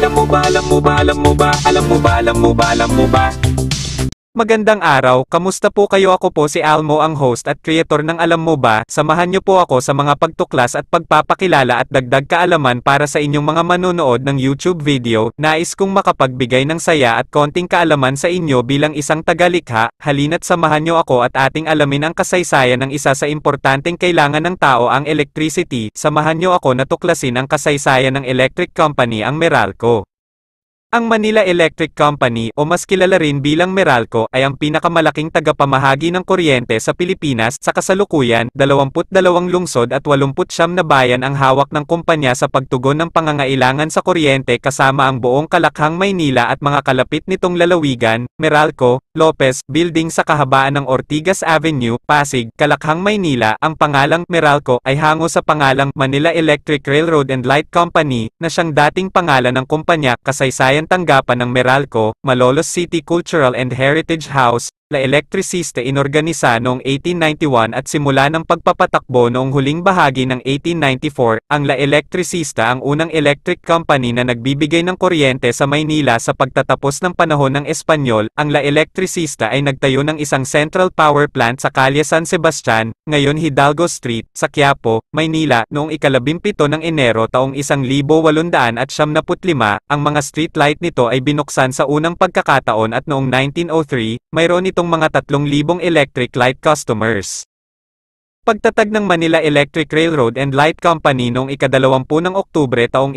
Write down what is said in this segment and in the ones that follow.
Alam mo ba, alam mo ba, alam mo ba, alam mo ba, alam mo ba, alam mo ba? Magandang araw, kamusta po kayo? Ako po si Almo, ang host at creator ng Alam Mo Ba. Samahan niyo po ako sa mga pagtuklas at pagpapakilala at dagdag kaalaman para sa inyong mga manonood ng YouTube video. Nais kong makapagbigay ng saya at konting kaalaman sa inyo bilang isang tagalikha. Halina't samahan niyo ako at ating alamin ang kasaysayan ng isa sa importanteng kailangan ng tao, ang electricity. Samahan niyo ako na tuklasin ang kasaysayan ng electric company, ang Meralco. Ang Manila Electric Company, o mas kilala rin bilang Meralco, ay ang pinakamalaking tagapamahagi ng kuryente sa Pilipinas. Sa kasalukuyan, 22 lungsod at 89 na bayan ang hawak ng kumpanya sa pagtugon ng pangangailangan sa kuryente, kasama ang buong Kalakhang, Maynila at mga kalapit nitong lalawigan. Meralco, Lopez Building sa kahabaan ng Ortigas Avenue, Pasig, Kalakhang, Maynila. Ang pangalang Meralco ay hango sa pangalang Manila Electric Railroad and Light Company, na siyang dating pangalan ng kumpanya. Kasaysayan tanggapan ng Meralco, Malolos City Cultural and Heritage House, La Electricista inorganisa noong 1891 at simula ng pagpapatakbo noong huling bahagi ng 1894, ang La Electricista ang unang electric company na nagbibigay ng kuryente sa Maynila. Sa pagtatapos ng panahon ng Espanyol, ang La Electricista ay nagtayo ng isang central power plant sa Kalye San Sebastian, ngayon Hidalgo Street, sa Quiapo, Maynila, noong ika-17 ng Enero taong 1895. Ang mga street light nito ay binuksan sa unang pagkakataon at noong 1903, mayroon itong mga 3,000 electric light customers. Pagtatag ng Manila Electric Railroad and Light Company noong ika-20 ng Oktubre taong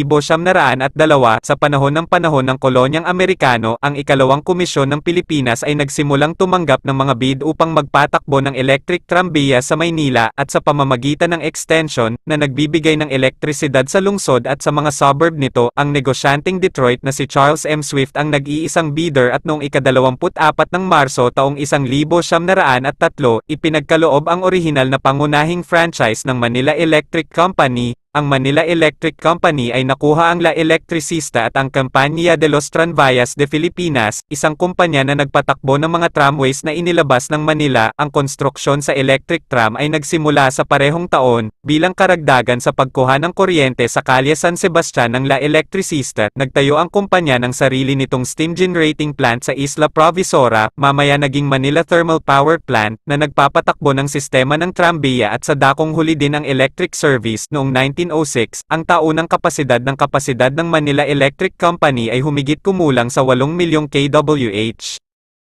1902, sa panahon ng kolonyang Amerikano, ang ikalawang komisyon ng Pilipinas ay nagsimulang tumanggap ng mga bid upang magpatakbo ng electric trambiya sa Maynila, at sa pamamagitan ng extension, na nagbibigay ng elektrisidad sa lungsod at sa mga suburb nito. Ang negosyanteng Detroit na si Charles M. Swift ang nag-iisang bidder, at noong ika-24 ng Marso taong 1903, ipinagkaloob ang orihinal na pangunahing franchise ng Manila Electric Company. Ang Manila Electric Company ay nakuha ang La Electricista at ang Compañía de los Tranvías de Filipinas, isang kumpanya na nagpatakbo ng mga tramways na inilabas ng Manila. Ang konstruksyon sa electric tram ay nagsimula sa parehong taon. Bilang karagdagan sa pagkuha ng kuryente sa Kalye San Sebastian ng La Electricista, nagtayo ang kumpanya ng sarili nitong steam generating plant sa Isla Provisora, mamaya naging Manila Thermal Power Plant, na nagpapatakbo ng sistema ng trambiya, at sa dakong huli din ang electric service. Noong 1906, ang taunang kapasidad ng Manila Electric Company ay humigit kumulang sa 8 milyong kWh.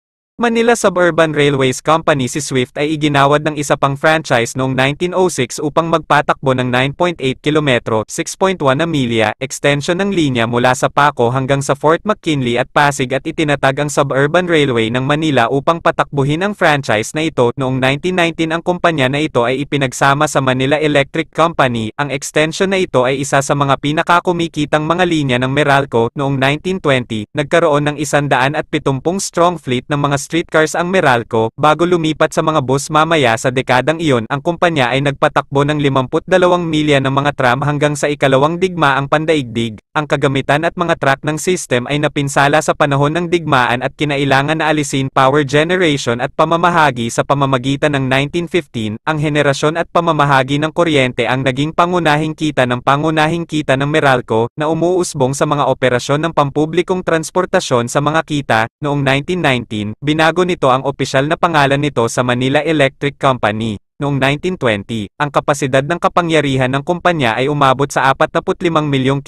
Manila Suburban Railways Company. Si Swift ay iginawad ng isa pang franchise noong 1906 upang magpatakbo ng 9.8 kilometro, 6.1 na milya, extension ng linya mula sa Paco hanggang sa Fort McKinley at Pasig, at itinatag ang Suburban Railway ng Manila upang patakbuhin ang franchise na ito. Noong 1919 ang kumpanya na ito ay ipinagsama sa Manila Electric Company. Ang extension na ito ay isa sa mga pinakakumikitang mga linya ng Meralco. Noong 1920, nagkaroon ng 170 strong fleet ng mga streetcars ang Meralco, bago lumipat sa mga bus mamaya sa dekadang iyon. Ang kumpanya ay nagpatakbo ng 52 milya ng mga tram hanggang sa ikalawang digmaang pandaigdig. Ang kagamitan at mga track ng system ay napinsala sa panahon ng digmaan at kinailangan na alisin power generation at pamamahagi. Sa pamamagitan ng 1915, ang henerasyon at pamamahagi ng kuryente ang naging pangunahing kita ng Meralco, na umuusbong sa mga operasyon ng pampublikong transportasyon sa mga kita. Noong 1919, binago nito ang opisyal na pangalan nito sa Manila Electric Company. Noong 1920, ang kapasidad ng kapangyarihan ng kumpanya ay umabot sa 45 milyong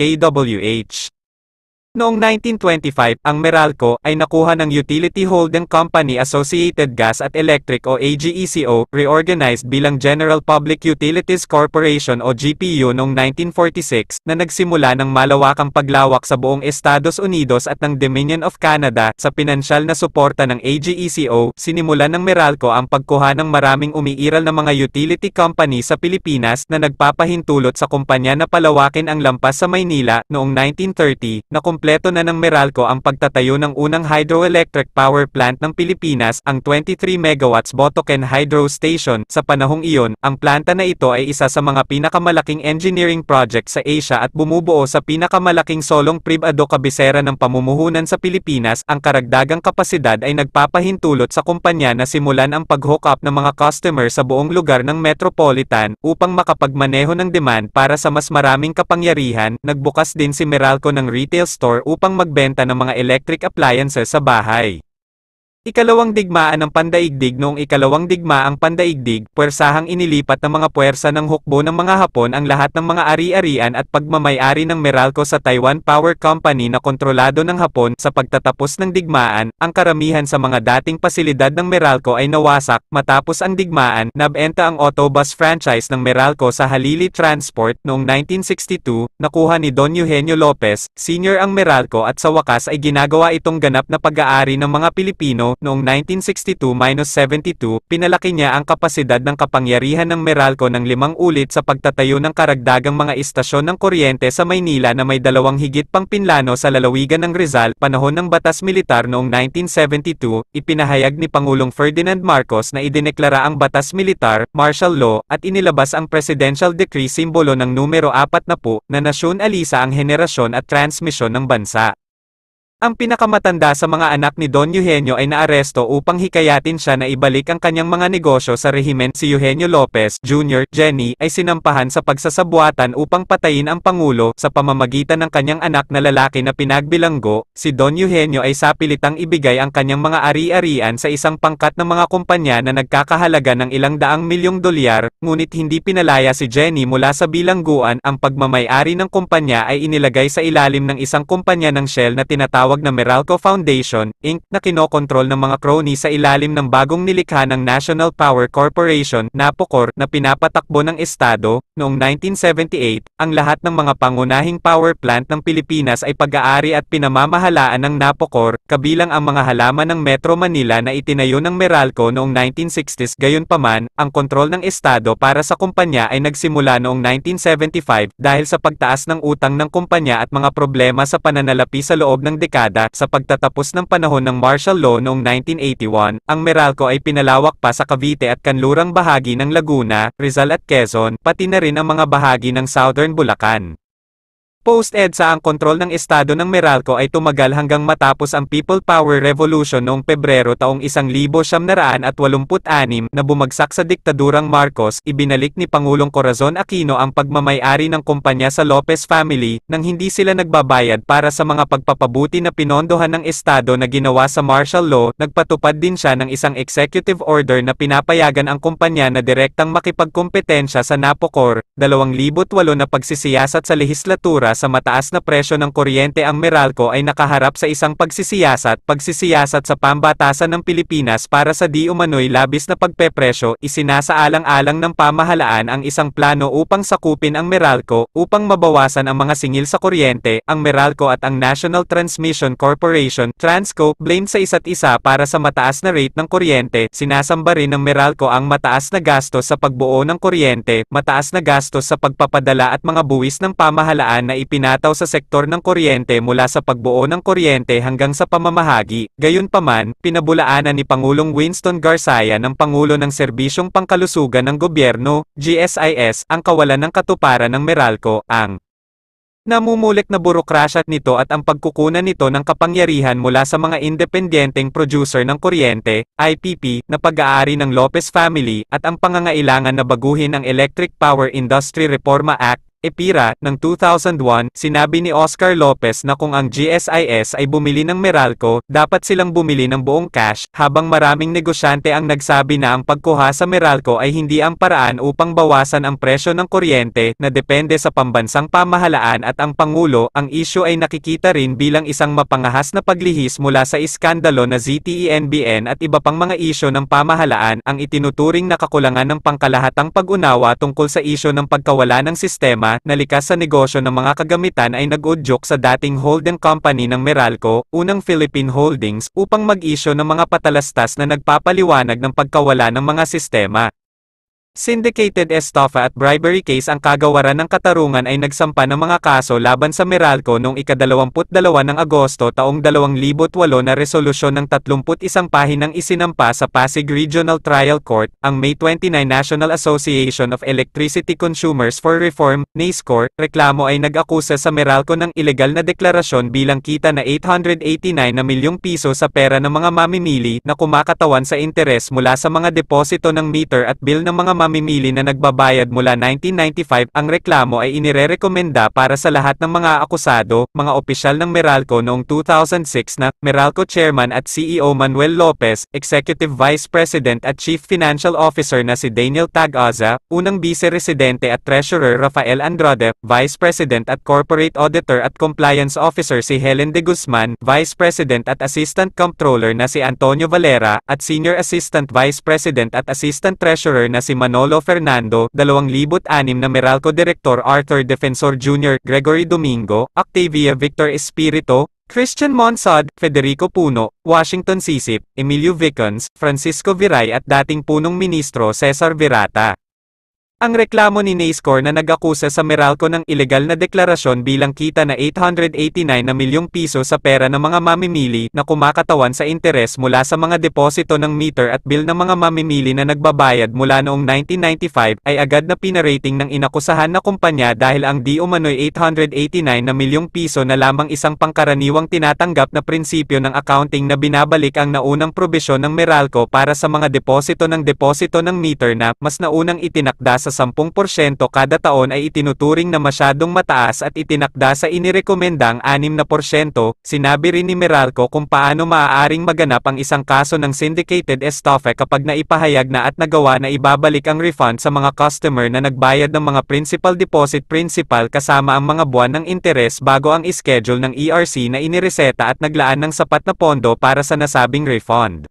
kWh. Noong 1925, ang Meralco ay nakuha ng Utility Holding Company Associated Gas at Electric o AGECO, reorganized bilang General Public Utilities Corporation o GPU noong 1946, na nagsimula ng malawakang paglawak sa buong Estados Unidos at ng Dominion of Canada. Sa pinansyal na suporta ng AGECO, sinimulan ng Meralco ang pagkuha ng maraming umiiral na mga utility company sa Pilipinas, na nagpapahintulot sa kumpanya na palawakin ang lampas sa Maynila. Noong 1930, kumpleto na ng Meralco ang pagtatayo ng unang hydroelectric power plant ng Pilipinas, ang 23 megawatts Botoken Hydro Station. Sa panahong iyon, ang planta na ito ay isa sa mga pinakamalaking engineering project sa Asia at bumubuo sa pinakamalaking solong pribado kabisera ng pamumuhunan sa Pilipinas. Ang karagdagang kapasidad ay nagpapahintulot sa kumpanya na simulan ang pag-hook up ng mga customer sa buong lugar ng metropolitan, upang makapagmaneho ng demand para sa mas maraming kapangyarihan. Nagbukas din si Meralco ng retail store store upang magbenta ng mga electric appliances sa bahay. Ikalawang digmaan ng pandaigdig. Noong ikalawang digmaang pandaigdig, puwersahang inilipat ng mga puwersa ng hukbo ng mga Hapon ang lahat ng mga ari-arian at pagmamay-ari ng Meralco sa Taiwan Power Company na kontrolado ng Hapon. Sa pagtatapos ng digmaan, ang karamihan sa mga dating pasilidad ng Meralco ay nawasak. Matapos ang digmaan, nabenta ang autobus franchise ng Meralco sa Halili Transport. Noong 1962, nakuha ni Don Eugenio Lopez, Sr. ang Meralco at sa wakas ay ginagawa itong ganap na pag-aari ng mga Pilipino. Noong 1962-72, pinalaki niya ang kapasidad ng kapangyarihan ng Meralco ng 5 ulit sa pagtatayo ng karagdagang mga istasyon ng kuryente sa Maynila na may 2 higit pang pinlano sa lalawigan ng Rizal. Panahon ng batas militar noong 1972, ipinahayag ni Pangulong Ferdinand Marcos na idineklara ang batas militar, martial law, at inilabas ang Presidential Decree simbolo ng numero 40 na nasyon alisa ang henerasyon at transmisyon ng bansa. Ang pinakamatanda sa mga anak ni Don Eugenio ay naaresto upang hikayatin siya na ibalik ang kanyang mga negosyo sa rehimen. Si Eugenio Lopez Jr., Jenny, ay sinampahan sa pagsasabwatan upang patayin ang Pangulo. Sa pamamagitan ng kanyang anak na lalaki na pinagbilanggo, si Don Eugenio ay sapilitang ibigay ang kanyang mga ari-arian sa isang pangkat ng mga kumpanya na nagkakahalaga ng ilang daang milyong dolyar, ngunit hindi pinalaya si Jenny mula sa bilangguan. Ang pagmamay-ari ng kumpanya ay inilagay sa ilalim ng isang kumpanya ng Shell na tinatawag na Meralco Foundation, Inc., na kinokontrol ng mga crony sa ilalim ng bagong nilikha ng National Power Corporation, NAPOCOR, na pinapatakbo ng Estado. Noong 1978, ang lahat ng mga pangunahing power plant ng Pilipinas ay pag-aari at pinamamahalaan ng NAPOCOR, kabilang ang mga halaman ng Metro Manila na itinayo ng Meralco noong 1960s. Gayunpaman, ang kontrol ng Estado para sa kumpanya ay nagsimula noong 1975 dahil sa pagtaas ng utang ng kumpanya at mga problema sa pananalapi sa loob ng dekada. Sa pagtatapos ng panahon ng martial law noong 1981, ang Meralco ay pinalawak pa sa Cavite at kanlurang bahagi ng Laguna, Rizal at Quezon, pati na rin ang mga bahagi ng Southern Bulacan. Post-EDSA. Ang kontrol ng Estado ng Meralco ay tumagal hanggang matapos ang People Power Revolution noong Pebrero taong 1986 na bumagsak sa diktadurang Marcos. Ibinalik ni Pangulong Corazon Aquino ang pagmamay-ari ng kumpanya sa Lopez family, nang hindi sila nagbabayad para sa mga pagpapabuti na pinondohan ng Estado na ginawa sa martial law. Nagpatupad din siya ng isang executive order na pinapayagan ang kumpanya na direktang makipagkompetensya sa NAPOCOR. 2008 na pagsisiyasat sa lehislatura sa mataas na presyo ng kuryente. Ang Meralco ay nakaharap sa isang pagsisiyasat sa pambatasan ng Pilipinas para sa di umano'y labis na pagpepresyo. Isinasaalang-alang ng pamahalaan ang isang plano upang sakupin ang Meralco, upang mabawasan ang mga singil sa kuryente. Ang Meralco at ang National Transmission Corporation, Transco, blamed sa isa't isa para sa mataas na rate ng kuryente. Sinasamba rin ng Meralco ang mataas na gastos sa pagbuo ng kuryente, mataas na gastos sa pagpapadala at mga buwis ng pamahalaan na ipinataw sa sektor ng kuryente mula sa pagbuo ng kuryente hanggang sa pamamahagi. Gayunpaman, pinabulaanan ni Pangulong Winston Garcia ng Pangulo ng Serbisyong Pangkalusugan ng Gobyerno, GSIS, ang kawalan ng katuparan ng Meralco, ang namumulik na burokrasya nito at ang pagkukunan nito ng kapangyarihan mula sa mga independenteng producer ng kuryente, IPP, na pag-aari ng Lopez family, at ang pangangailangan na baguhin ang Electric Power Industry Reforma Act, EPIRA, ng 2001, sinabi ni Oscar Lopez na kung ang GSIS ay bumili ng Meralco, dapat silang bumili ng buong cash, habang maraming negosyante ang nagsabi na ang pagkuha sa Meralco ay hindi ang paraan upang bawasan ang presyo ng kuryente, na depende sa pambansang pamahalaan at ang Pangulo. Ang isyu ay nakikita rin bilang isang mapangahas na paglihis mula sa iskandalo na ZTE-NBN at iba pang mga isyu ng pamahalaan, ang itinuturing na kakulangan ng pangkalahatang pag-unawa tungkol sa isyu ng pagkawala ng sistema na likas sa negosyo ng mga kagamitan ay nag-udyok sa dating holding company ng Meralco, unang Philippine Holdings, upang mag-isyu ng mga patalastas na nagpapaliwanag ng pagkawala ng mga sistema. Syndicated estafa at bribery case. Ang kagawaran ng Katarungan ay nagsampa ng mga kaso laban sa Meralco noong ika-22 ng Agosto taong 2008 na resolusyon ng 31 pahinang isinampa sa Pasig Regional Trial Court. Ang May 29 National Association of Electricity Consumers for Reform, NAESCOR, reklamo ay nag-akusa sa Meralco ng ilegal na deklarasyon bilang kita na 889 na milyong piso sa pera ng mga mamimili na kumakatawan sa interes mula sa mga deposito ng meter at bill ng mga mamimili na nagbabayad mula 1995. Ang reklamo ay inirerekomenda para sa lahat ng mga akusado, mga opisyal ng Meralco noong 2006 na Meralco Chairman at CEO Manuel Lopez, Executive Vice President at Chief Financial Officer na si Daniel Tag-Oza, unang Vice-Residente at Treasurer Rafael Andrade, Vice President at Corporate Auditor at Compliance Officer si Helen De Guzman, Vice President at Assistant Comptroller na si Antonio Valera, at Senior Assistant Vice President at Assistant Treasurer na si Manolo Fernando, 2006 na Meralco Director Arthur Defensor Jr., Gregory Domingo, Octavia Victor Espirito, Christian Monsod, Federico Puno, Washington Sisip, Emilio Vicons, Francisco Viray at dating punong ministro Cesar Virata. Ang reklamo ni Nayscore na nag-akusa sa Meralco ng ilegal na deklarasyon bilang kita na 889 na milyong piso sa pera ng mga mamimili na kumakatawan sa interes mula sa mga deposito ng meter at bill ng mga mamimili na nagbabayad mula noong 1995 ay agad na pinarating ng inakusahan na kumpanya dahil ang di umano'y 889 na milyong piso na lamang isang pangkaraniwang tinatanggap na prinsipyo ng accounting na binabalik ang naunang probisyon ng Meralco para sa mga deposito ng meter na mas naunang itinakda sa 10% kada taon ay itinuturing na masyadong mataas at itinakda sa inirekomendang 6%. Sinabi rin ni Meralco kung paano maaaring maganap ang isang kaso ng syndicated estafa kapag naipahayag na at nagawa na ibabalik ang refund sa mga customer na nagbayad ng mga principal deposit kasama ang mga buwan ng interes bago ang schedule ng ERC na inireseta at naglaan ng sapat na pondo para sa nasabing refund.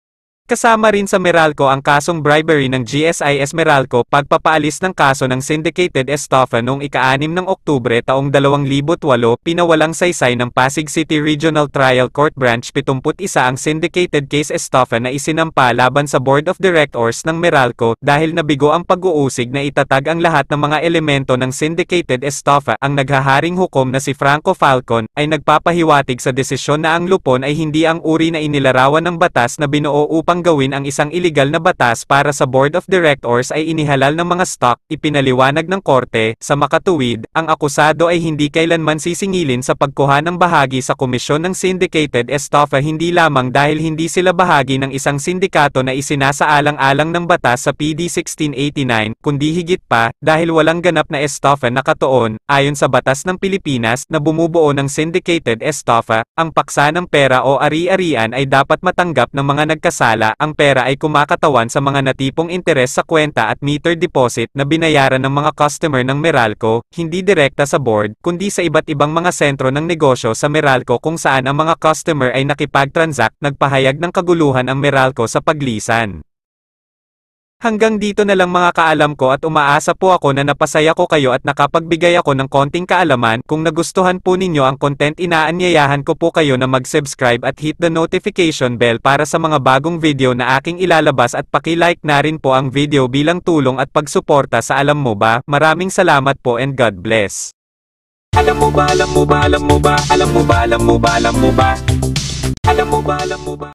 Kasama rin sa Meralco ang kasong bribery ng GSIS Meralco, pagpapaalis ng kaso ng syndicated estafa noong ika-6 ng Oktubre taong 2008, pinawalang saysay ng Pasig City Regional Trial Court Branch 71 ang syndicated case estafa na isinampa laban sa Board of Directors ng Meralco dahil nabigo ang pag-uusig na itatag ang lahat ng mga elemento ng syndicated estafa. Ang naghaharing hukom na si Franco Falcon ay nagpapahiwatig sa desisyon na ang lupon ay hindi ang uri na inilarawan ng batas na binuo upang gawin ang isang iligal na batas para sa Board of Directors ay inihalal ng mga stock. Ipinaliwanag ng korte, sa makatuwid, ang akusado ay hindi kailanman sisingilin sa pagkuha ng bahagi sa komisyon ng syndicated estafa hindi lamang dahil hindi sila bahagi ng isang sindikato na isinasaalang-alang ng batas sa PD 1689, kundi higit pa, dahil walang ganap na estafa na katuon, ayon sa batas ng Pilipinas, na bumubuo ng syndicated estafa, ang paksa ng pera o ari-arian ay dapat matanggap ng mga nagkasala. Ang pera ay kumakatawan sa mga natipong interes sa kwenta at meter deposit na binayaran ng mga customer ng Meralco, hindi direkta sa board, kundi sa iba't ibang mga sentro ng negosyo sa Meralco kung saan ang mga customer ay nakipag-transact. Nagpahayag ng kaguluhan ang Meralco sa paglisan. Hanggang dito na lang mga kaalam ko at umaasa po ako na napasaya ko kayo at nakapagbigay ako ng konting kaalaman. Kung nagustuhan po ninyo ang content, inaanyayahan ko po kayo na mag-subscribe at hit the notification bell para sa mga bagong video na aking ilalabas at paki-like na rin po ang video bilang tulong at pagsuporta sa Alam Mo Ba. Maraming salamat po and God bless. Alam mo ba, alam mo ba, alam mo ba, alam mo ba, alam mo ba, alam mo ba, alam mo ba, alam mo ba?